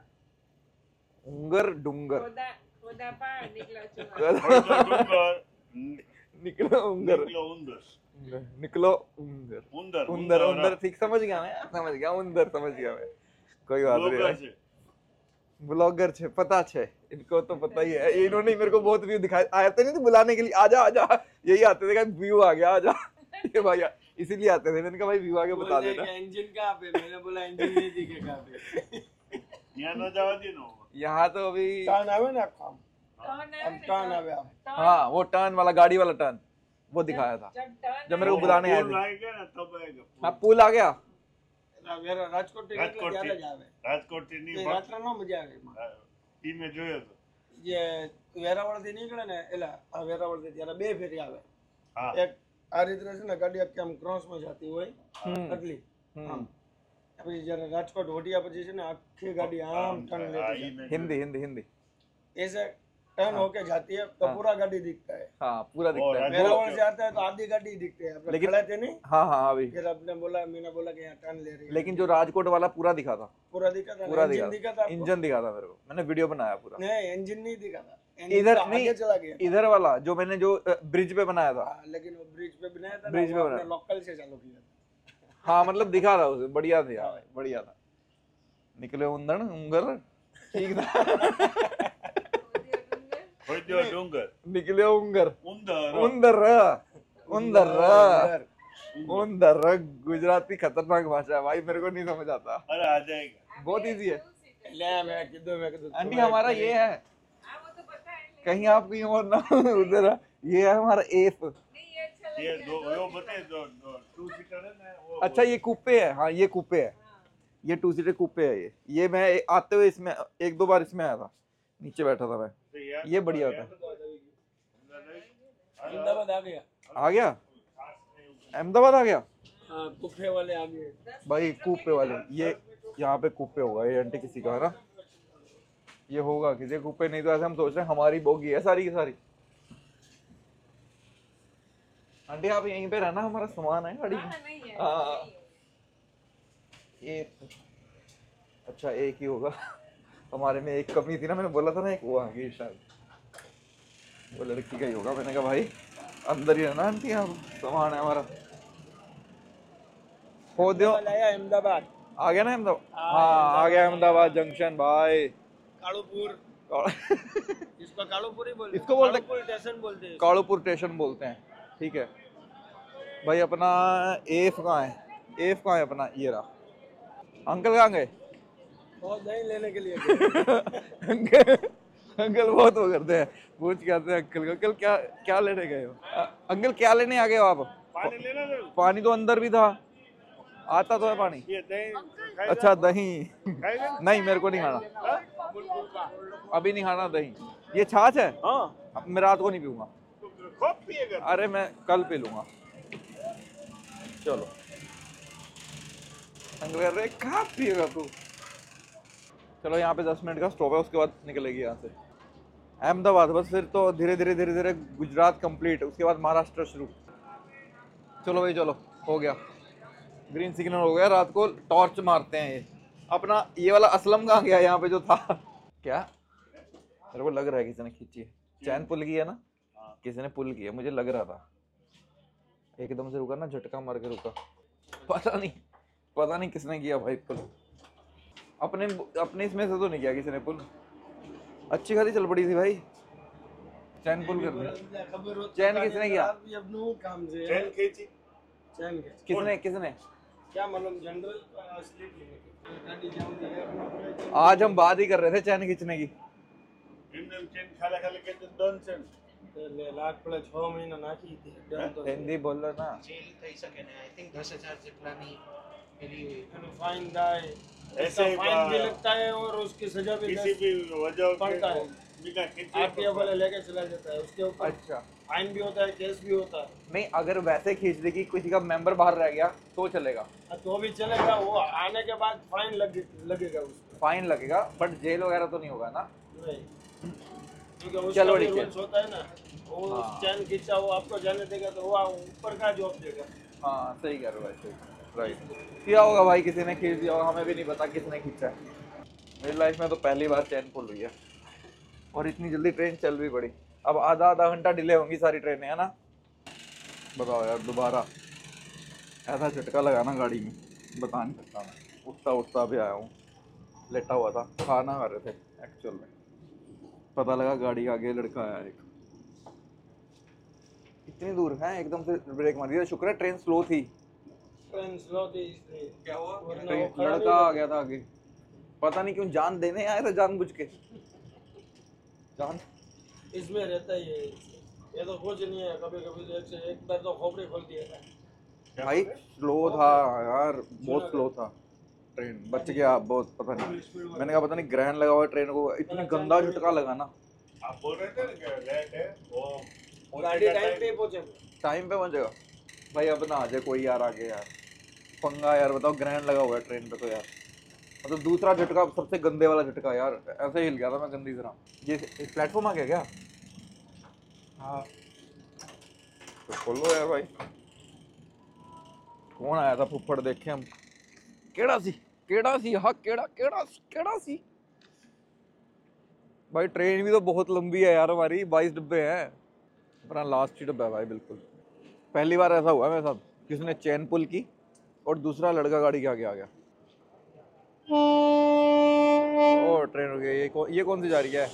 उंगर डुंगर खोदा खोदा पहाड़ निकला चूहा। कोई तो डूंगर निकलो उंगर निकलो उंदर। निकलो उंदर उंदर। उंदर उंदर ठीक समझ गया मैं, समझ गया उंदर, समझ गया मैं। कोई बात लोग नहीं, છે। ब्लॉगर छे, पता छे इनको तो पता ही है। इन्होंने मेरे को बहुत व्यू दिखाए, आते नहीं थे बुलाने के लिए, आजा आजा, यही आते थे, व्यू आ गया आजा ये भैया इसीलिए आते थे। मैंने कहा भाई व्यू आके बता देना। इंजन कहाँ पे? मैंने बोला इंजन नहीं दिखे कहाँ पे। यहाँ न जावा दे नो। यहाँ तो अभी टर्न आवे ना काम। टर्न अब टर्न आवे आप। हाँ वो टर्न वाला, गाड़ी वाला टर्न वो दिखाया था जब मेरे को बुलाने आए थे। आएगा ना तब आएगा। हाँ पुल आ गया। રાજકોટ થી નીકળે ત્યારે જ આવે. રાજકોટ થી એ ની રાત્રે ન મજા આવે એમાં. ઈ મેં જોયો તો। જે વેરાવળ થી નીકળે ને એલા આ વેરાવળ થી ત્યારે બે ફેરી આવે. હા એક આ રીતે છે ને ગાડી આખી આમ ક્રોસ માં જતી હોય એટલી આમ. પછી જ્યારે રાજકોટ હોટિયા પછી છે ને આખી ગાડી આમ ટર્ન લેતી જાય. हिंदी हिंदी हिंदी ऐसे टर्न होके जाती है तो पूरा गाड़ी दिखता है। हाँ पूरा दिखता है। वेरावल से आता है तो आधी गाड़ी दिखती है। अपने लेकिन- खड़े थे नहीं, हाँ हाँ अभी, फिर आपने बोला, मैंने बोला कि यहाँ टर्न ले रही है। लेकिन जो राजकोट वाला पूरा दिखा था, पूरा दिखा था, पूरा इंजन दिखा था आपको? इंजन दिखा था मेरे को, मैंने वीडियो बनाया पूरा। नहीं इंजन नहीं दिखा था, इंजन इधर तो नहीं, आगे चला गया। इधर वाला जो मैंने जो ब्रिज पे बनाया था। हाँ, लेकिन वो ब्रिज पे बनाया था ना, ब्रिज पे वो बनाया। अपने लोकल से चालू किया था। हाँ मतलब दिखा था उसे, बढ़िया था यार, बढ़िया था। निकले उंदन उंगर ठीक था। કોઈ તો ડુંગર निकले उंगर ઉંદર उंदर उंदर उंदर। गुजराती खतरनाक भाषा है भाई, मेरे को नहीं समझ आता। અરે आ जाएगा। बहुत इजी है ले मैं कीधु आंटी, हमारा ये है, कहीं आप कहीं और ना उधर है। ये है हमारा एफ। ये दो वो बताए दो टू सीटर है ना वो। अच्छा ये कूपे है, हाँ ये कूपे है, ये 2 सीटर कूपे है। ये मैं आते हुए इसमें 1-2 बार इसमें आया था, नीचे बैठा था मैं। ये बढ़िया होता है। अहमदाबाद आ गया। आ गया अहमदाबाद आ गया हाँ, कुफे वाले आ गए। भाई, कूपे वाले। ये यहाँ पे कूपे होगा, ये आंटी किसी का है ना, ये होगा किसी कूपे, नहीं तो ऐसे हम सोच रहे हैं हमारी बोगी है सारी की सारी। आंटी आप यहीं पे रहना, हमारा सामान है गाड़ी में। हाँ एक, अच्छा एक ही होगा। हमारे में एक कमी थी ना, मैंने बोला था ना, एक वो आ गई शायद, वो लड़की का ही होगा। मैंने कहा भाई अंदर ही रहना आंटी, आप सामान है हमारा। हो दो आया अहमदाबाद। आ गया ना अहमदाबाद। हाँ आ गया अहमदाबाद जंक्शन भाई। कालूपुर इसको कालूपुर ही बोलते हैं। इसको बोलते हैं- कालूपुर स्टेशन बोलते हैं। कालूपुर स्टेशन बोलते हैं, ठीक है भाई। अपना एफ कहाँ है, एफ कहाँ है अपना, ये रहा। अंकल कहाँ गए? बहुत दही लेने के लिए अंकल अंकल बहुत वो करते हैं, पूछ के आते हैं अंकल को, अंकल क्या क्या लेने गए हो? अंकल क्या लेने आ गए हो आप? पानी लेना था। पानी तो अंदर भी था, आता तो है पानी। ये दही अच्छा दही खाएगा ना? नहीं मेरे को नहीं खाना, अभी नहीं खाना दही। ये छाछ है? हाँ अब मैं रात को नहीं पीऊंगा। खूब पिएगा। अरे मैं कल पी लूंगा। चलो अंकल कह रहे कहाँ पिएगा तू? चलो यहाँ पे 10 मिनट का स्टॉप है, उसके बाद निकलेगी यहाँ से अहमदाबाद। बस फिर तो धीरे धीरे धीरे धीरे गुजरात कंप्लीट, उसके बाद महाराष्ट्र शुरू। चलो भाई चलो, हो गया ग्रीन सिग्नल हो गया। रात को टॉर्च मारते हैं। ये अपना ये वाला असलम कहाँ गया यहाँ पे जो था? क्या मेरे को लग रहा है किसी ने खींची है, चैन पुल की है ना, किसी ने पुल किया, मुझे लग रहा था। एकदम से रुका ना, झटका मार के रुका, पता नहीं किसने किया भाई पुल। अपने इसमें से तो नहीं किया किसी ने पुल, अच्छी खासी चल पड़ी थी भाई, चैन पुल कर दी। खबर हो चैन किसने किया? अब नो काम से चैन खींची चैन के किसने किसने? क्या मालूम जनरल गाड़ी जाऊंगी आज हम बात ही कर रहे थे चैन खींचने की। इंडियन चैन खाला खाला के दोन चैन लाख पड़े 6 महीना नाखी थी तो हिंदी बोल लो ना। જેલ થઈ શકે ને આઈ થિંક 10,000 જેટલાની પેલી फाइन दाए ऐसे ऐसा ही फाइन भी बा- लगता है और उसकी सजा भी किसी भी वजह पड़ता है। बिना खींचे आरटीएफ वाले लेके चला जाता है उसके ऊपर अच्छा फाइन भी होता है केस भी होता है नहीं, अगर वैसे खींच दी कि किसी का मेंबर बाहर रह गया तो चलेगा, तो भी चलेगा वो आने के बाद फाइन लगेगा उसको फाइन लगेगा, बट जेल वगैरह तो नहीं होगा ना। नहीं क्योंकि उसका चलो भी ठीक है। रूल्स होता है ना वो हाँ। चैन खींचा वो आपको जाने देगा तो वो ऊपर का जॉब देगा। हाँ सही कह रहे हो भाई, सही राइट। किया होगा भाई, किसी ने खींच दिया होगा, हमें भी नहीं पता किसने खींचा है। मेरी लाइफ में तो पहली बार चैन पुल हुई है और इतनी जल्दी ट्रेन चल भी पड़ी। अब आधा आधा घंटा डिले होंगी सारी ट्रेनें, है ना। बताओ यार, दोबारा ऐसा झटका लगा ना गाड़ी में, बता नहीं सकता मैं। उठता उठता भी आया हूँ, लेटा हुआ था, खाना खा रहे थे एक्चुअल में, पता लगा गाड़ी के आगे लड़का आया एक। इतनी दूर है, एकदम से ब्रेक मार दिया। शुक्र है ट्रेन स्लो थी, ट्रेन स्लो थी इसलिए क्या हुआ वरना वो ट्रेन खड़ा नहीं लड़का आ रहता। गया था आगे, पता नहीं क्यों जान देने आया था जानबूझ के। जान इसमें रहता ही है ये तो कुछ नहीं है कभी कभी तो एक बार तो खोपड़ी खोल दिया था। भाई स्लो था यार, बहुत स्लो था ट्रेन, बच गया बहुत। पता नहीं, मैंने कहा पता नहीं ग्रहण लगा हुआ है ट्रेन को, इतनी गंदा झटका लगा ना। आप बोल रहे थे ना कि लेट है वो गाड़ी टाइम पे पहुंचे टाइम पे पहुंचेगा भाई, अब ना आ जाए कोई यार आगे यार, पंगा यार। बताओ ग्रहण लगा हुआ है ट्रेन पे तो यार, मतलब दूसरा झटका, सबसे गंदे वाला झटका यार, ऐसे हिल गया था मैं गंदी तरह। ये प्लेटफॉर्म आ गया क्या? हाँ तो खोलो यार भाई। कौन आया था फुੱफड़, देखे हम। केड़ा सी हाँ, केड़ा सी भाई। ट्रेन भी तो बहुत लंबी है यार हमारी, 22 डब्बे हैं, अपना लास्ट ही डब्बा है भाई बिल्कुल। पहली बार ऐसा हुआ है मेरे साथ, किसने चैन पुल की और दूसरा लड़का गाड़ी के आगे आ गया। ओ ट्रेन रुक गई। ये कौन सी जा रही है?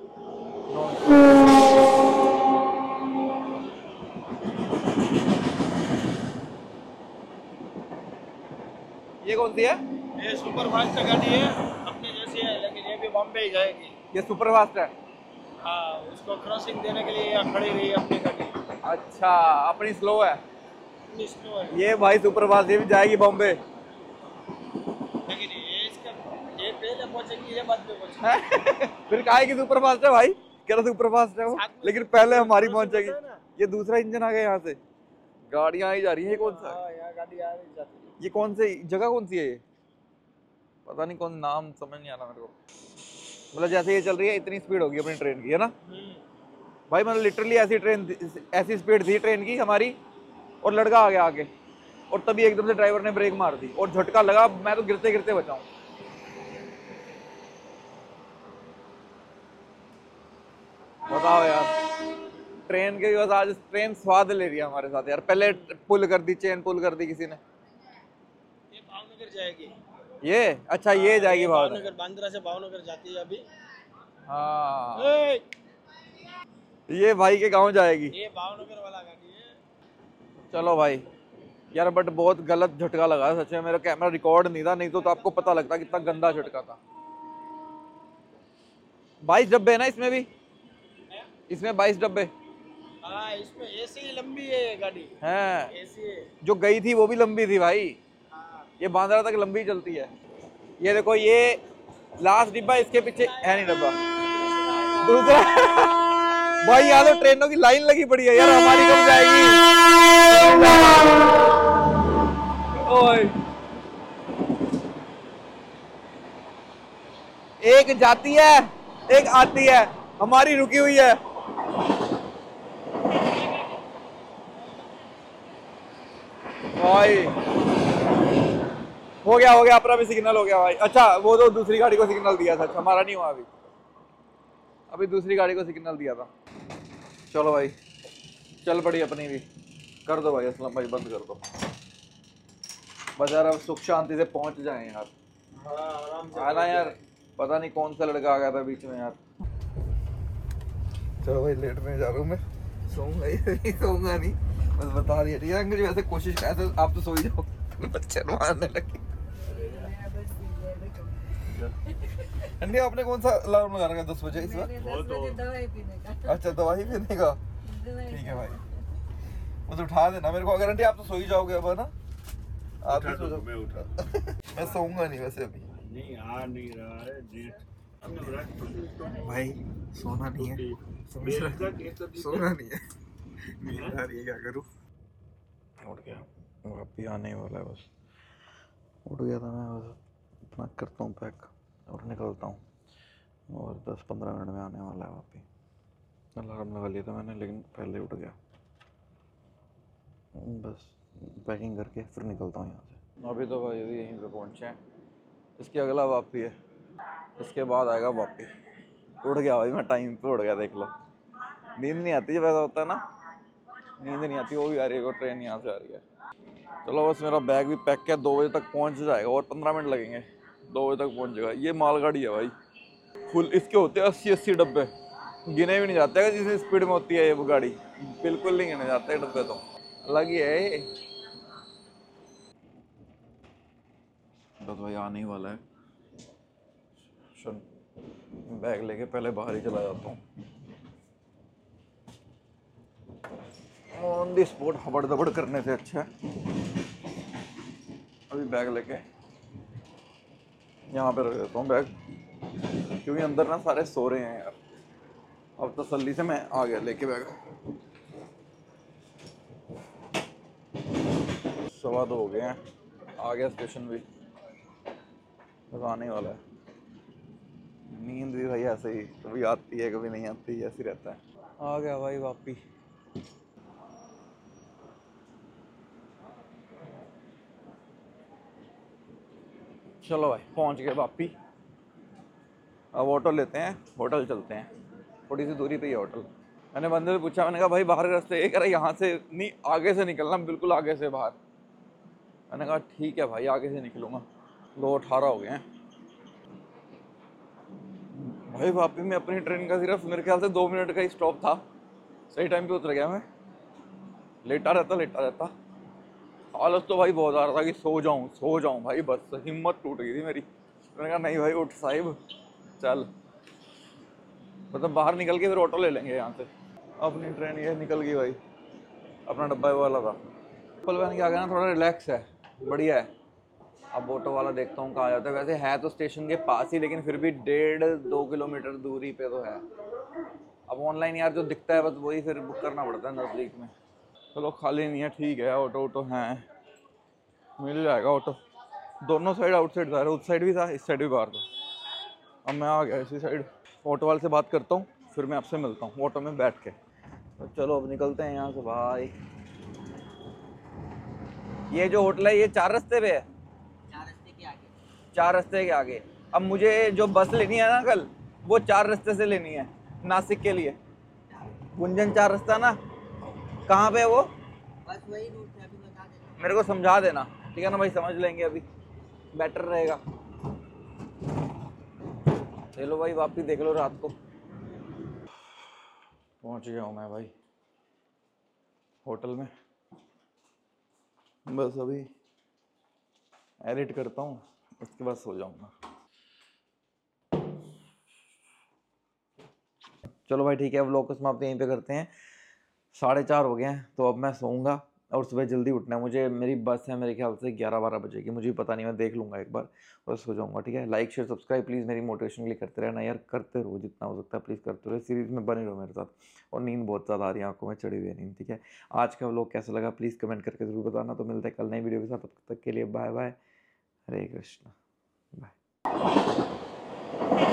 ये कौन सी है? ये सुपर फास्ट गाड़ी है अपनी जैसी है लेकिन ये भी बॉम्बे ही जाएगी। ये सुपर फास्ट है। हाँ उसको क्रॉसिंग देने के लिए यहाँ खड़ी रही है अपनी गाड़ी। अच्छा, अपनी स्लो है इतनी स्लो है ये भाई। सुपर फास्ट ये भी जाएगी बॉम्बे। लेकिन ये पहले पहुंचेगी ये बाद में पहुंचेगी। फिर काहे की सुपर फास्ट है भाई, कह रहा सुपर फास्ट है वो, साथ में लेकिन पहले हमारी दूसरा पहुंच जाएगी। होता है ना। ये दूसरा इंजन आ गया यहाँ से, गाड़ियां आई जा रही है। ये कौन सा है? हाँ यहाँ गाड़ी आ रही जाती है। ये कौन से जगह कौन सी है ये? पता नहीं कौन, नाम समझ नहीं आ रहा मेरे को। मतलब जैसे ये चल रही है इतनी स्पीड होगी अपनी ट्रेन की, है ना भाई। मतलब लिटरली ऐसी स्पीड थी ट्रेन की हमारी, और लड़का आ गया आगे, और तभी एकदम से ड्राइवर ने ब्रेक मार दी और झटका लगा। मैं तो गिरते गिरते बचा हूं। बताओ यार, ट्रेन के बस आज ट्रेन स्वाद ले रही है हमारे साथ यार। पहले पुल कर दी, चेन पुल कर दी किसी ने। ये भावनगर जाएगी। ये अच्छा, ये जाएगी भावनगर। भावनगर बांद्रा से भावनगर जाती है अभी। हाँ, ए, ये भाई के गांव जाएगी। ये भावनगर वाला गाड़ी है। चलो भाई यार, बट बहुत गलत झटका लगा सच में। मेरा कैमरा रिकॉर्ड नहीं था, नहीं तो आपको पता लगता कितना गंदा झटका था। 22 डब्बे है ना इसमें भी, इसमें 22 डब्बे हाँ इसमें एसी ही लंबी है ये गाड़ी। हैं। एसी है। जो गई थी वो भी लंबी थी भाई, हाँ ये बांद्रा तक लंबी चलती है। ये देखो, ये लास्ट डिब्बा, इसके पीछे है नहीं डब्बा दूसरा। भाई यहाँ तो ट्रेनों की लाइन लगी पड़ी है यार, हमारी कब जाएगी? ओए, एक जाती है एक आती है, हमारी रुकी हुई है। भाई हो गया अपना भी सिग्नल हो गया भाई। अच्छा, वो तो दूसरी गाड़ी को सिग्नल दिया था, हमारा नहीं हुआ अभी दूसरी गाड़ी को सिग्नल दिया था। चलो भाई, चल पड़ी अपनी भी। कर दो भाई असलम भाई, बंद कर दो बस यार, अब सुख शांति से पहुंच जाए यार। हाँ आराम से आना यार, पता नहीं कौन सा लड़का आ गया था बीच में यार। चलो भाई लेटने जा रहा हूँ मैं, सोऊंगा ही सोऊंगा नहीं, बस बता दिया ठीक है अंकल जी। वैसे कोशिश ऐसे आप तो सो ही जाओ, बच्चे मारने लगे। अंडी आपने कौन सा अलार्म लगा रखा है 10 बजे इस बार? वो तो दवाई पीने का। अच्छा दवाई पीने का, ठीक है भाई। मुझे उठा देना मेरे को, अगर आंटी आप तो सो ही जाओगे अब है ना, आप भी उठा सो दो, जाओ। मैं उठा मैं सोऊंगा नहीं वैसे अभी नहीं आ नहीं रहा है डेट भाई, सोना नहीं है, समझ रहा है? सोना नहीं है, नींद आ रही है, क्या करूँ। उठ गया, वापी आने वाला है बस, उठ गया था मैं, बस अपना करता हूँ पैक और निकलता हूँ, और 10-15 मिनट में आने वाला है वापी। अलार्म लगा लिया था मैंने लेकिन पहले उठ गया, बस पैकिंग करके फिर निकलता हूँ यहाँ से। अभी तो भाई यहीं पे पहुँचे हैं, इसके अगला वापी है, इसके बाद आएगा वापी। उठ गया भाई मैं, टाइम पे उठ गया, देख लो। नींद नहीं आती जब ऐसा होता है ना, नींद नहीं आती, वो भी आ रही है, ट्रेन यहाँ से आ रही है। चलो बस मेरा बैग भी पैक किया, 2 बजे तक पहुँच जाएगा, और 15 मिनट लगेंगे, 2 बजे तक पहुँच जाएगा। ये मालगाड़ी है भाई, फुल इसके होते हैं 80-80 डब्बे, गिने भी नहीं जाते हैं जिस स्पीड में होती है ये गाड़ी, बिल्कुल नहीं गिने जाते डब्बे, तो अलग ही है ये। बस भाई आने ही वाला है, सुन बैग लेके पहले बाहर ही चला जाता हूँ, ऑन दी स्पॉट हबड़ दबड़ करने से अच्छा है अभी बैग लेके यहाँ पे रख देता हूँ बैग, क्योंकि अंदर ना सारे सो रहे हैं यार। अब तसल्ली से मैं आ गया लेके बैग। 2:15 हो गए हैं, आ गया स्टेशन भी, बस आने ही वाला है। नींद भी भाई ऐसे ही कभी आती है कभी नहीं आती, ऐसे ही रहता है। आ गया भाई वापी, चलो भाई पहुंच गए वापी। अब ऑटो लेते हैं, होटल चलते हैं, थोड़ी सी दूरी पे ही है होटल। मैंने बंदे से पूछा, मैंने कहा भाई बाहर का रास्ते, ये कह रहा यहाँ से नहीं, आगे से निकलना, बिल्कुल आगे से बाहर। मैंने कहा ठीक है भाई आगे से निकलूँगा। 2:18 हो गए हैं भाई। वापी में अपनी ट्रेन का सिर्फ मेरे ख्याल से 2 मिनट का ही स्टॉप था, सही टाइम पे उतर गया मैं, लेटा रहता। आलस तो भाई बहुत आ रहा था कि सो जाऊं भाई, बस हिम्मत टूट गई थी मेरी। मैंने कहा नहीं भाई उठ साहिब चल, मतलब बाहर निकल के फिर ऑटो ले लेंगे यहाँ से। अपनी ट्रेन ये निकल गई भाई, अपना डब्बा वाला था। पल बन के आ गया ना, थोड़ा रिलैक्स है, बढ़िया है। अब ऑटो वाला देखता हूँ कहाँ जाता है, वैसे है तो स्टेशन के पास ही, लेकिन फिर भी 1.5-2 किलोमीटर दूरी पे तो है। अब ऑनलाइन यार जो दिखता है बस वही फिर बुक करना पड़ता है नज़दीक में। चलो खाली नहीं है, ठीक है, ऑटो हैं, मिल जाएगा ऑटो। दोनों साइड आउटसाइड था, उस साइड भी था, इस साइड भी बाहर था। अब मैं आ गया इसी साइड, ऑटो वाले से बात करता हूँ, फिर मैं आपसे मिलता हूँ ऑटो में बैठ के। तो चलो अब निकलते हैं यहाँ से भाई। ये जो होटल है ये 4 रास्ते पे है, 4 रास्ते के आगे। अब मुझे जो बस लेनी है ना कल, वो 4 रास्ते से लेनी है नासिक के लिए। गुंजन 4 रास्ता ना, कहाँ पे है वो? बस वही रूट है, अभी बता देना। मेरे को समझा देना, ठीक है ना भाई, समझ लेंगे अभी, बेटर रहेगा। चलो भाई वापस देख लो, रात को पहुंच गया हूँ मैं भाई होटल में, बस अभी एडिट करता हूँ, उसके बाद सो जाऊंगा। चलो भाई ठीक है, व्लॉग को समाप्त यहीं पे करते हैं। 4:30 हो गए हैं, तो अब मैं सोऊंगा और सुबह जल्दी उठना है मुझे। मेरी बस है मेरे ख्याल से 11-12 बजे की, मुझे पता नहीं, मैं देख लूँगा एक बार और सो जाऊँगा। ठीक है, लाइक शेयर सब्सक्राइब प्लीज़ मेरी मोटिवेशन के लिए करते रहना यार, करते रहो जितना हो सकता है, प्लीज़ करते रहो, सीरीज़ में बने रहो मेरे साथ। और नींद बहुत ज़्यादा आ रही है, आंखों में चढ़ी हुई है नींद। ठीक है, आज का व्लॉग कैसा लगा प्लीज़ कमेंट करके ज़रूर बताना। तो मिलते हैं कल नई वीडियो के साथ, तब तक के लिए bye bye, Hare Krishna, bye.